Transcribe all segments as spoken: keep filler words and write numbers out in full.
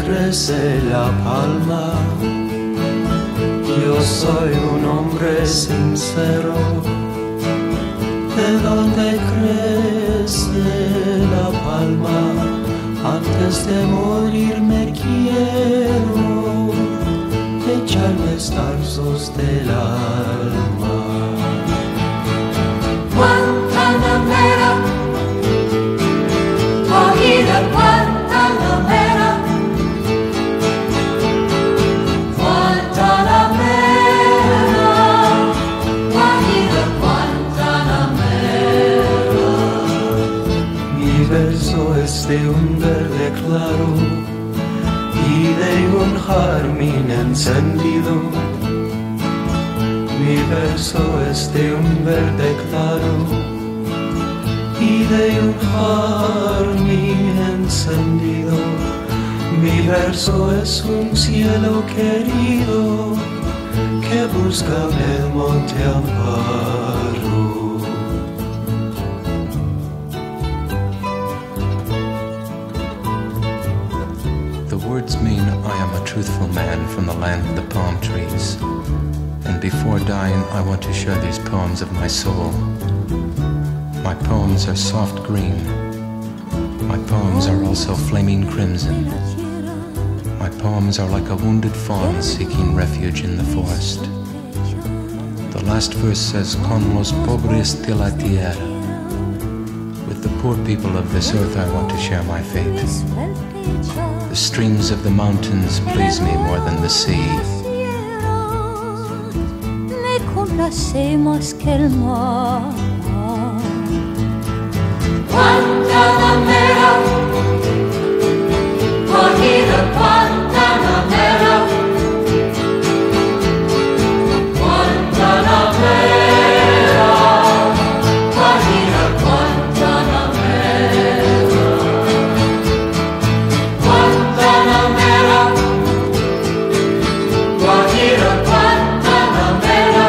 crece la palma. Yo soy un hombre sincero. ¿De dónde crece la palma? Antes de morir me quiero echarme estarzos del alma. Guantanamera, cogida Guantanamera, Guantanamera, cogida Guantanamera. Mi verso es de un verde claro y de un jazmín encendido. Mi verso es de un verde claro y de un jazmín encendido. Mi verso es un cielo querido que busca el monte Amparo. The words mean I am a truthful man from the land of the palm trees. And before dying, I want to share these poems of my soul. My poems are soft green. My poems are also flaming crimson. My poems are like a wounded fawn seeking refuge in the forest. The last verse says, Con los pobres de la tierra. With the poor people of this earth I want to share my fate. The streams of the mountains please me more than the sea. Complacemos que el mar. Guantanamera, cogida Guantanamera, Guantanamera, cogida Guantanamera, Guantanamera, cogida Guantanamera.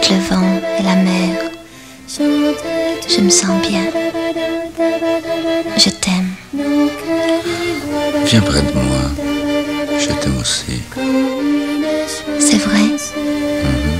avec le vent et la mer. Je me sens bien. Je t'aime. Viens près de moi. Je t'aime aussi. C'est vrai? Mm-hmm.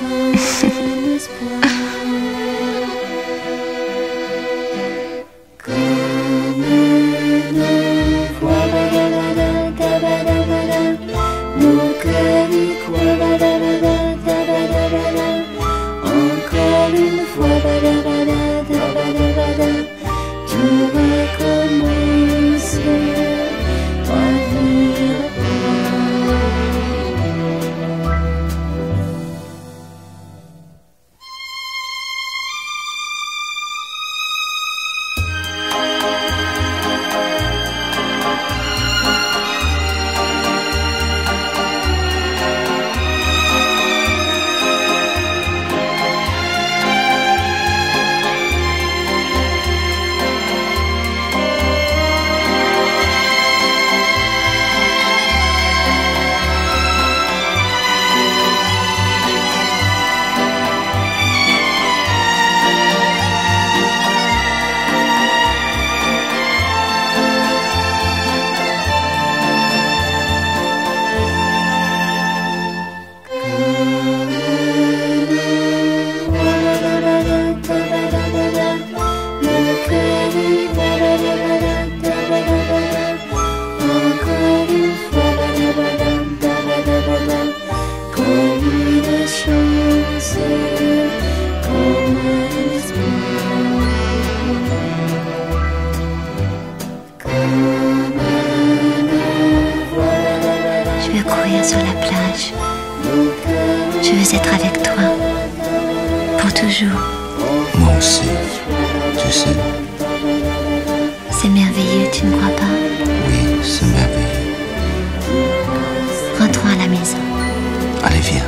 Sur la plage, je veux être avec toi pour toujours. Moi aussi, tu sais. C'est merveilleux, tu ne crois pas? Oui, c'est merveilleux. Rentrons à la maison. Allez, viens.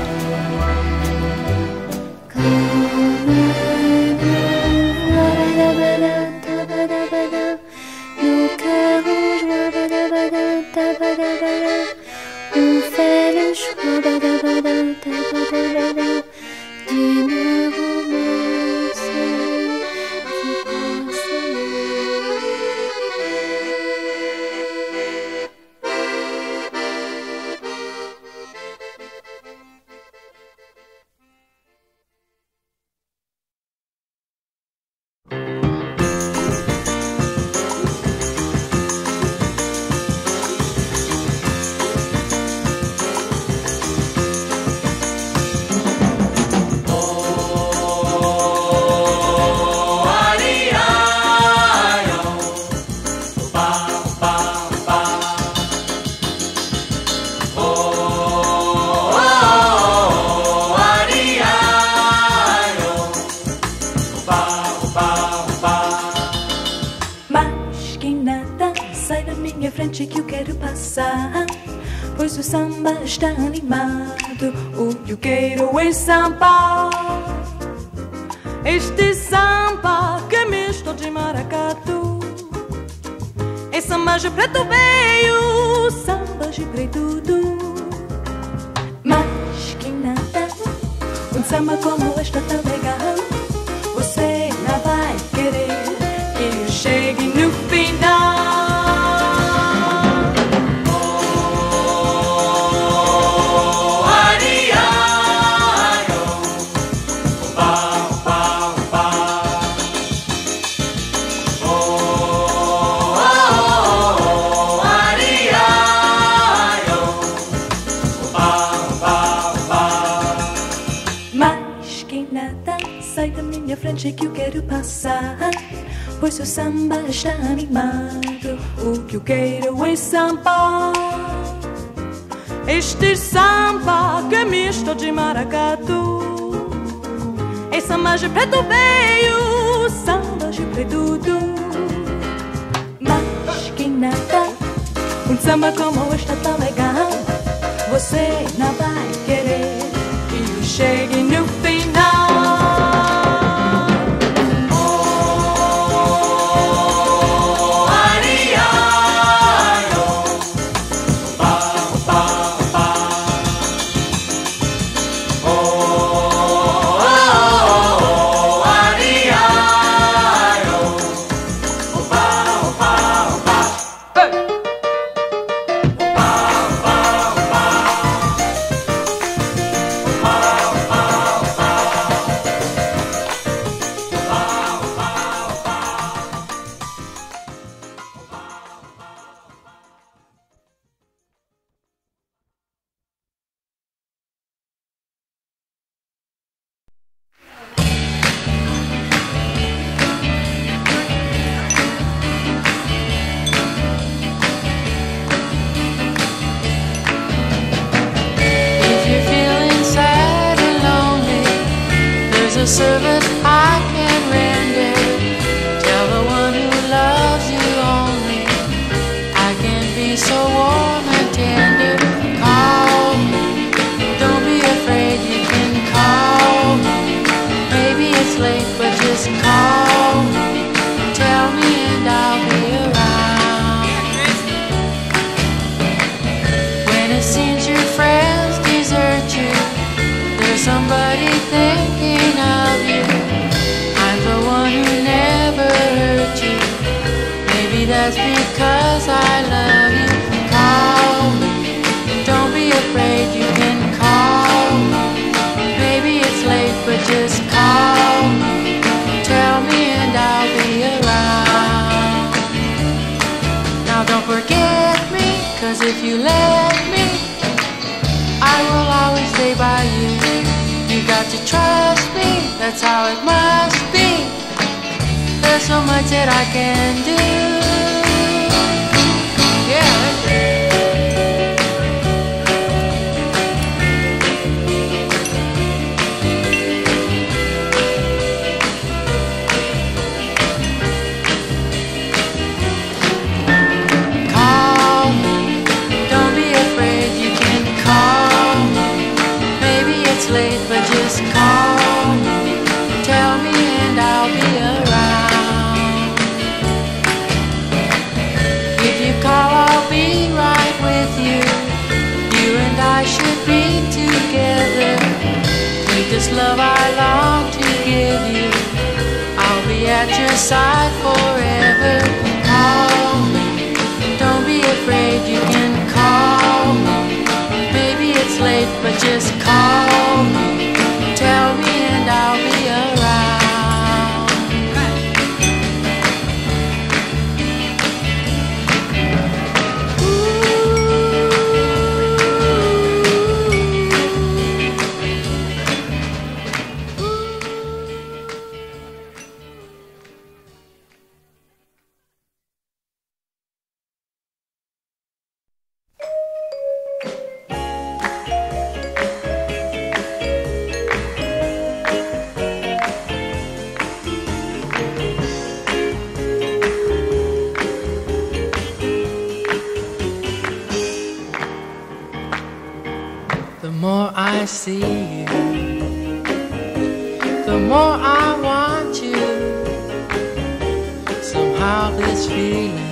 On fait le choix d'une romance qui passe. Que eu quero passar, pois o samba está animado. O que eu quero é samba, este samba que é misto de maracatu. É samba de preto veio, samba de preto tudo. Mas que nada, um samba como este é tão legal. Você não vai querer que eu chegue no final. Frente que eu quero passar, pois o samba está animado. O que eu quero é samba, este samba que é misto de maracatu. É samba de preto veio, samba de preto tudo. Mas que nada, um samba como este é tão legal. Você não vai querer que eu chegue no final. Oh a service I can render. Tell the one who loves you only I can be so warm and tender. Call, don't be afraid, you can call. Maybe it's late, but just call. Tell me and I'll be around. When it seems your friends desert you, there's somebody thinking of you. I'm the one who never hurt you. Maybe that's because I love you. Call, don't be afraid, you can call. Maybe it's late, but just call. Tell me and I'll be around. Now don't forget me, cause if you let me, I will always stay by you. You got to trust me, that's how it must be. There's so much that I can do. Yeah, that's it. Call, don't be afraid, you can call. Maybe it's late, but just call. Tell me and I'll be around. If you call, I'll be right with you. You and I should be together. With this love I long to give you, I'll be at your side forever. Call, don't be afraid, you can call. Maybe it's late, but just call. Tell me and I'll be around. The more I see you, the more I want you. Somehow this feeling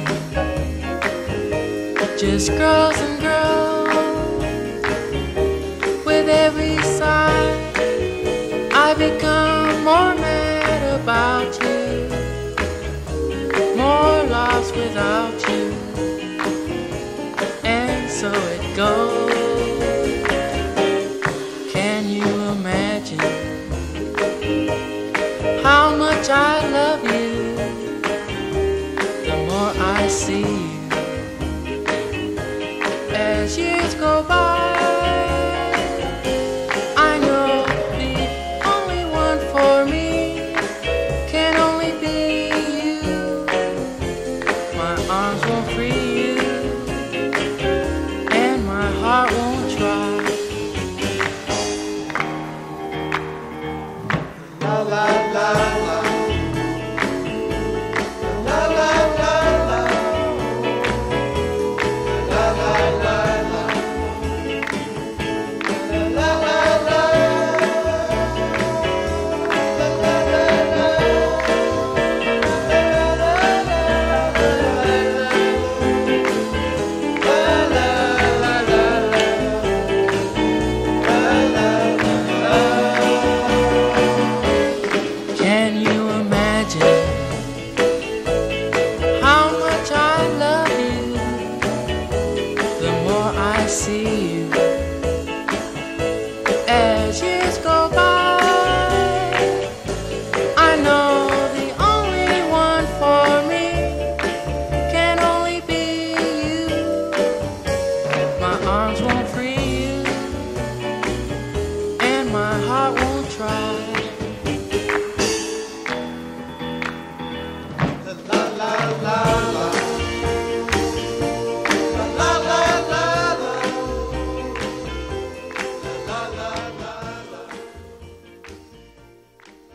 just grows and grows. With every sigh, I become more mad about you, more lost without you. And so it goes. How much I love you, the more I see you. As years go by, I know the only one for me can only be you. My arms won't free you, and my heart won't try. La la la la, la la la la, la la la la, la la la, Can you imagine how much I love you? The more I see you, as years go by, I know the only one for me can only be you. My arms won't free you, and my heart won't try. La la la la, la la la la, la la la la.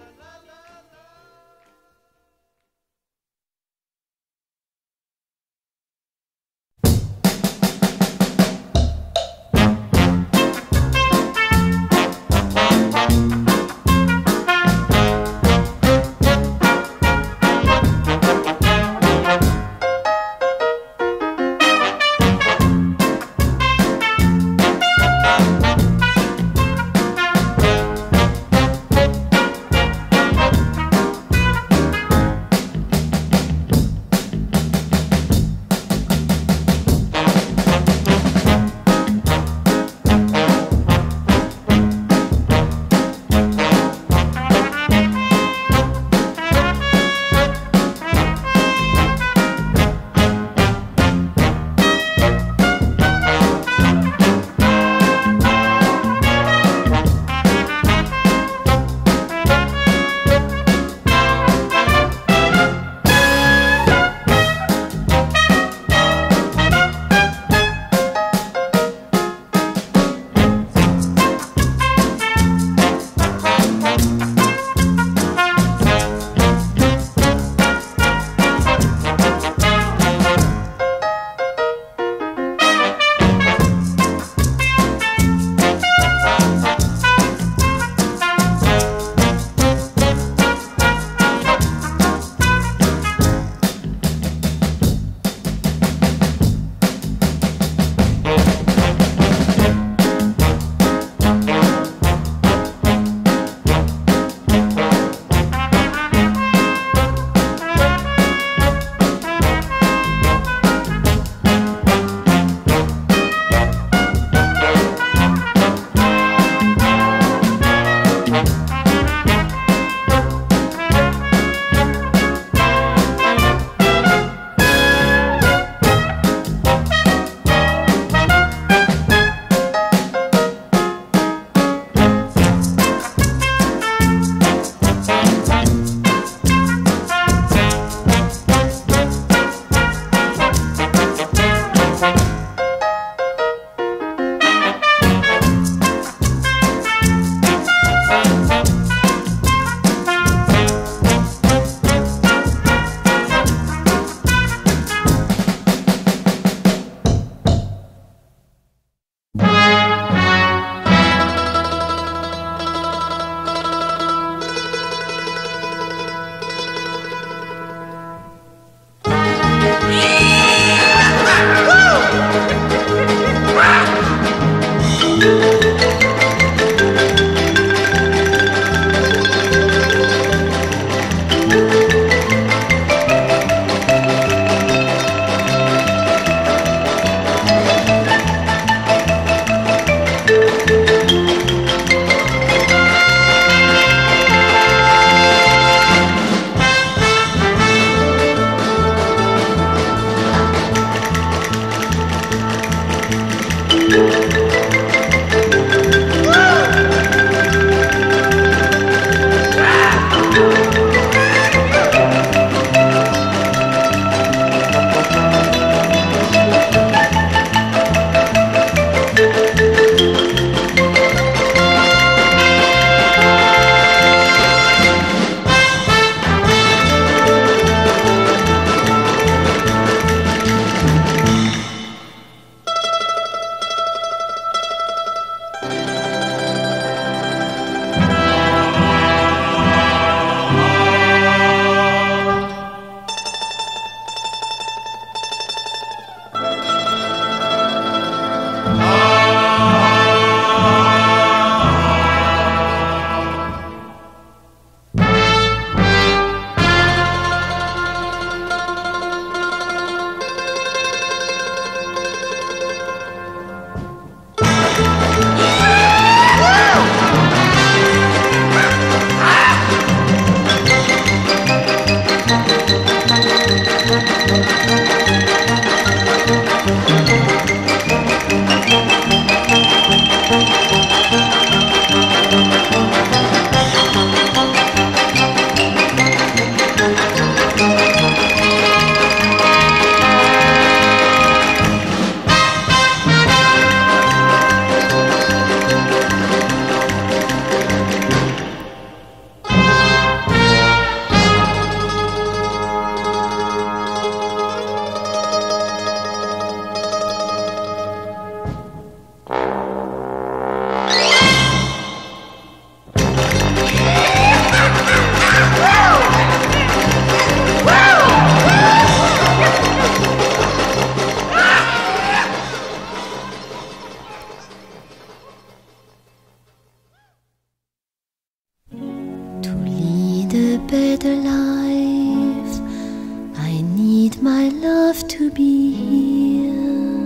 A better life, I need my love to be here.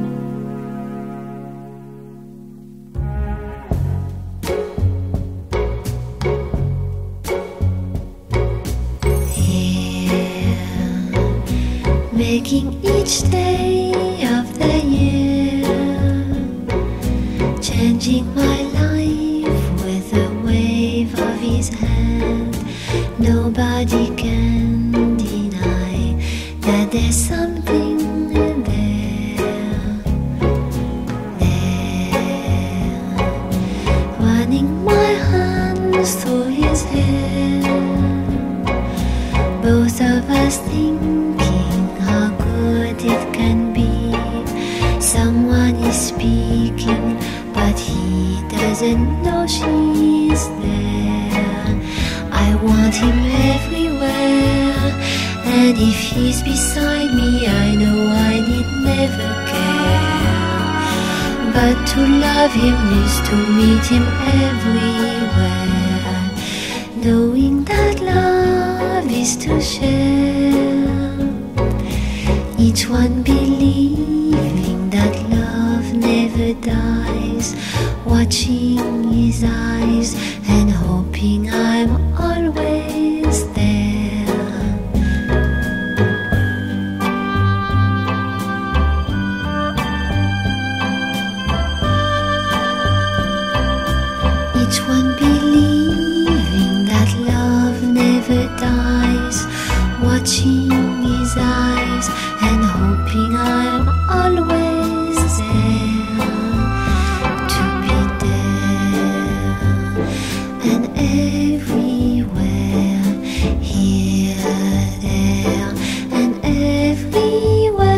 Here, making each day of the year, changing my life with a wave of his hand. Nobody can deny that there's something there, there, running my hands through his hair, both of us thinking how good it can be. Someone is speaking, but he doesn't know she's there. I want him everywhere, and if he's beside me, I know I need never care. But to love him is to meet him everywhere, knowing that love is to share, each one believing that love never dies, watching his eyes and hoping I'm always there. Each one believing that love never dies, watching his eyes and hoping I'm always there, to be there and everywhere, here, there and everywhere.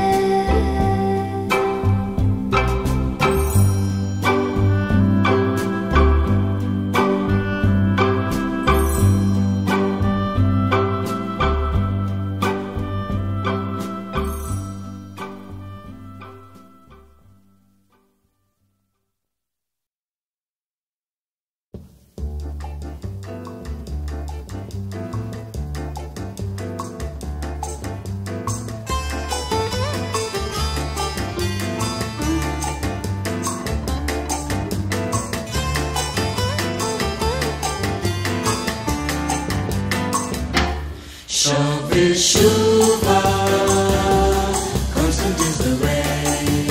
Shove Shuva, constant is the rain.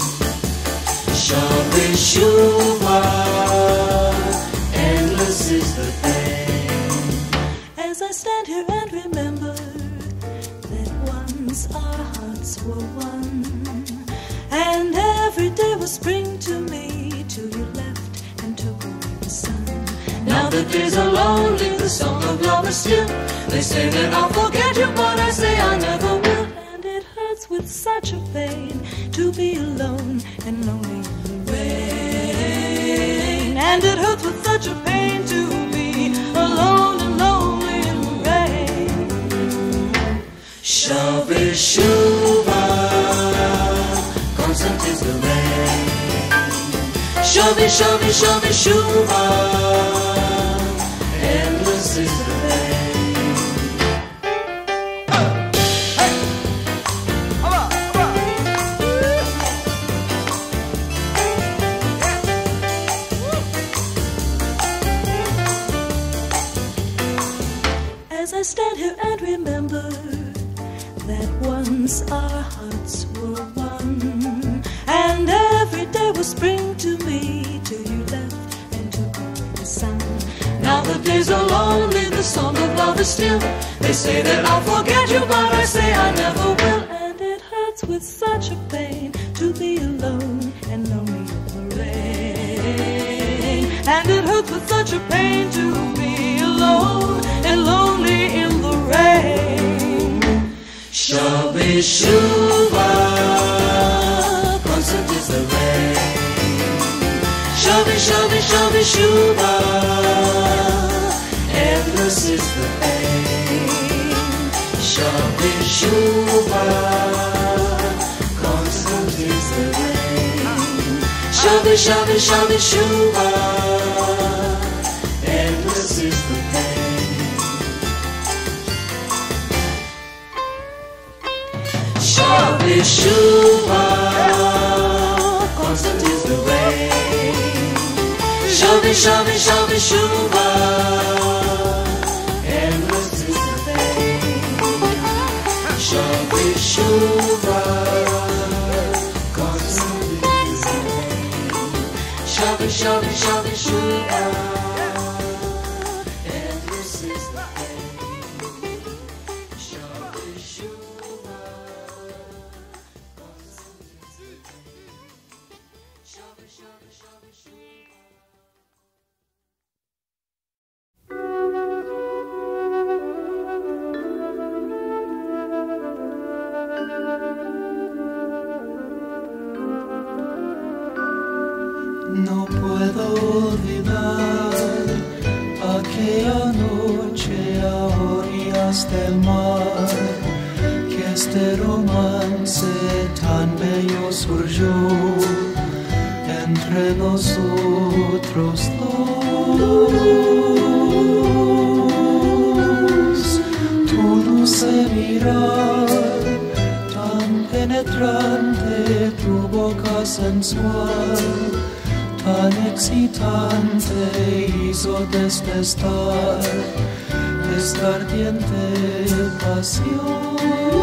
Shove Shuva, endless is the pain. As I stand here and remember that once our hearts were one, and every day was spring to me till you left and took away the sun. Now the days are lonely, the song of love is still. They say that I'll forget you, but I say I never will. And it hurts with such a pain to be alone and lonely in the rain. And it hurts with such a pain to be alone and lonely in the rain. Shove Shuva, constant is the rain. Shove, shove, shove Shuva, endless is the pain. As I stand here and remember that once our hearts were one, and every day was spring to me till you left and took away the sun. Now the days are lonely, the song of love is still. They say that I'll forget you, but I say I never will. And it hurts with such a pain to be alone and lonely in the rain. And it hurts with such a pain to be alone and lonely in the rain. Shove Shuva, constant is the rain. Shove, shove, shove Shuva, endless is Shabby, shabby, shabby, shuba. Endless is the pain. Shabby, shuba. Constant is the rain. Shabby, shabby, shabby, shuba. Endless is the pain. Shabby, shuba. Shabby, shabby, shabby, shuba. Endless is the pain. Shabby, shuba. Shabby, shabby, shabby, shuba. No puedo olvidar aquella noche a orillas del mar, que este romance tan bello surgió entre nosotros dos. Tu dulce mirar, tan penetrante, tu boca sensual, tan excitante hizo despertar esta ardiente pasión.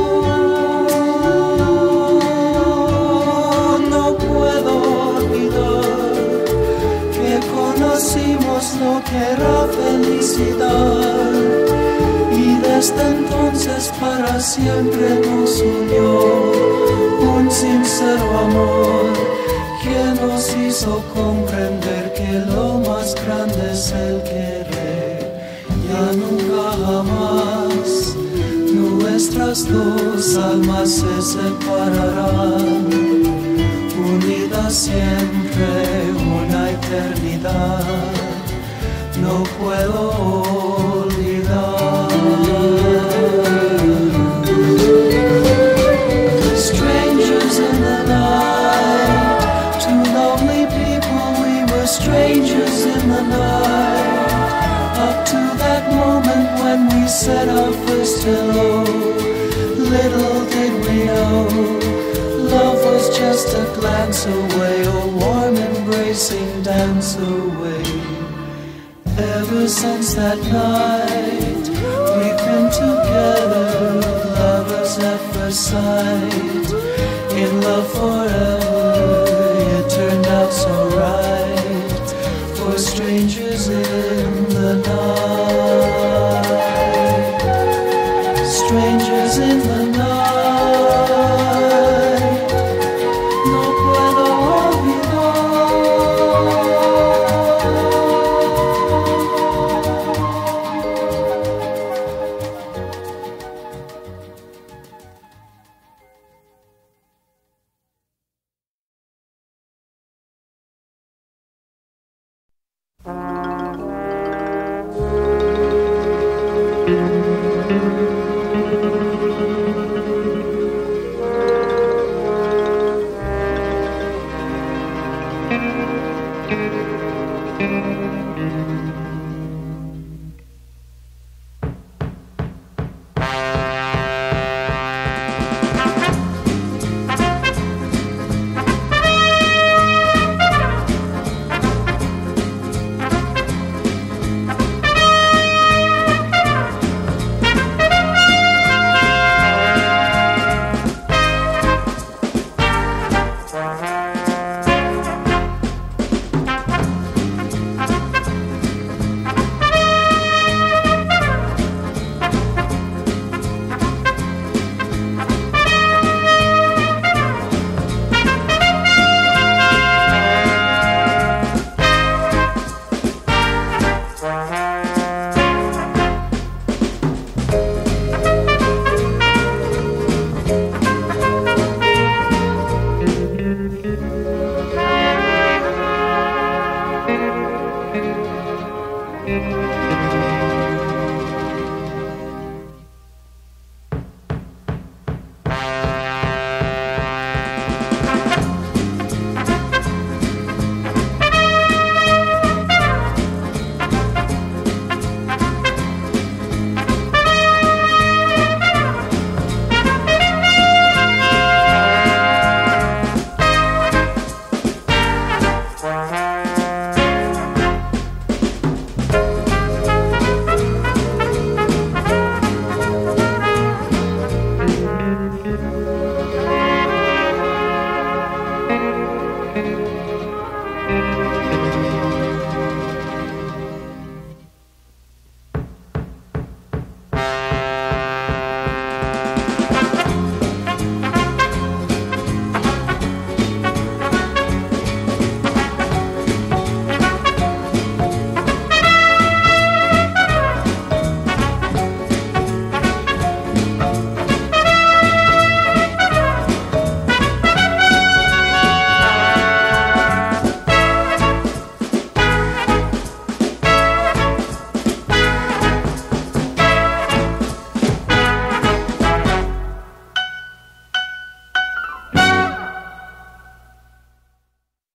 No puedo olvidar que conocimos lo que era felicidad, y desde entonces para siempre nos unió un sincero amor que nos hizo comprender que lo más grande es el querer. Ya nunca jamás nuestras dos almas se separarán, unidas siempre una eternidad. No puedo olvidar. Strangers in the night, strangers in the night, up to that moment when we said our first hello. Little did we know, love was just a glance away, a warm embracing dance away. Ever since that night, we've been together, lovers at first sight, in love forever. It turned out so right, for strangers in the night, strangers in the night, no puedo Thank you.